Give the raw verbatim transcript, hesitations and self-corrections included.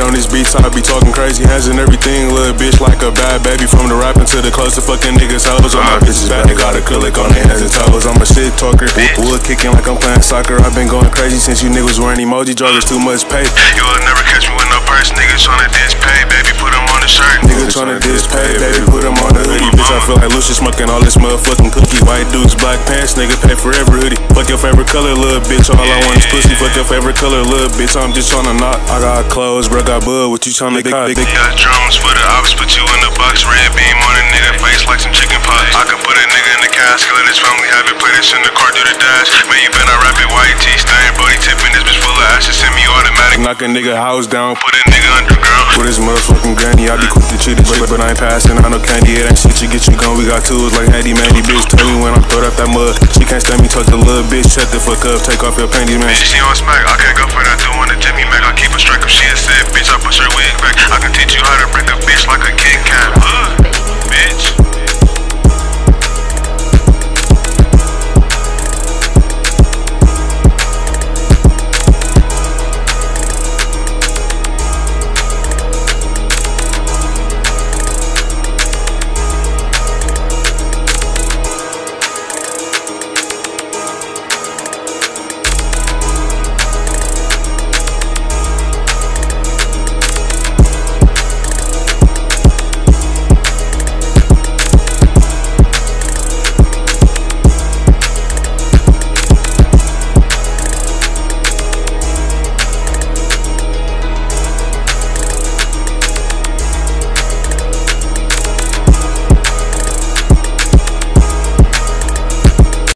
on this beat, so I be talking crazy. Hands and everything, little bitch like a bad baby. From the rapping to the close to fucking niggas hoes. All my bitches back, they got acrylic on their hands and toes. I'm a shit talker, wood kicking like I'm playing soccer. I've been going crazy since you niggas wearing emoji joggers, too much pay. You will never catch me with no purse, niggas tryna diss pay, baby, put them on the shirt. Niggas tryna diss pay, baby, put them on the hoodie. Bitch, I feel like Lucius smoking all this motherfucking cookie. White dudes, black pants, nigga, pay for every hoodie. Fuck your favorite color, little bitch, all I want is pussy. Fuck your favorite color, little bitch, I'm just tryna knock. I got clothes, bro, got bud, what you tryna cop? Yeah, drums for the ops, put you in the box. Red beam on a nigga face like some chicken pox. I can put a nigga in the casket, let his family have it. Play this in the car, do the dash. Man, you better rap it, white tee, stain, body tipping. This bitch full of ashes, send me automatic. Knock a nigga house down, put a nigga underground. With his motherfucking granny, I be quick to cheat it, but, but I ain't passing out no candy. It ain't shit, you get you gone, we got tools like handy mandy. Bitch, tell me when I'm throwed up that mud. She can't stand me, touch the little bitch, shut the fuck up, take off your panties, man. Bitch, she on smack, I can't go for that doing the Jimmy Mac. I keep a strike if she a sick bitch, I push her wig back. I can teach you how to break a bitch like a Kit Kat. Ugh.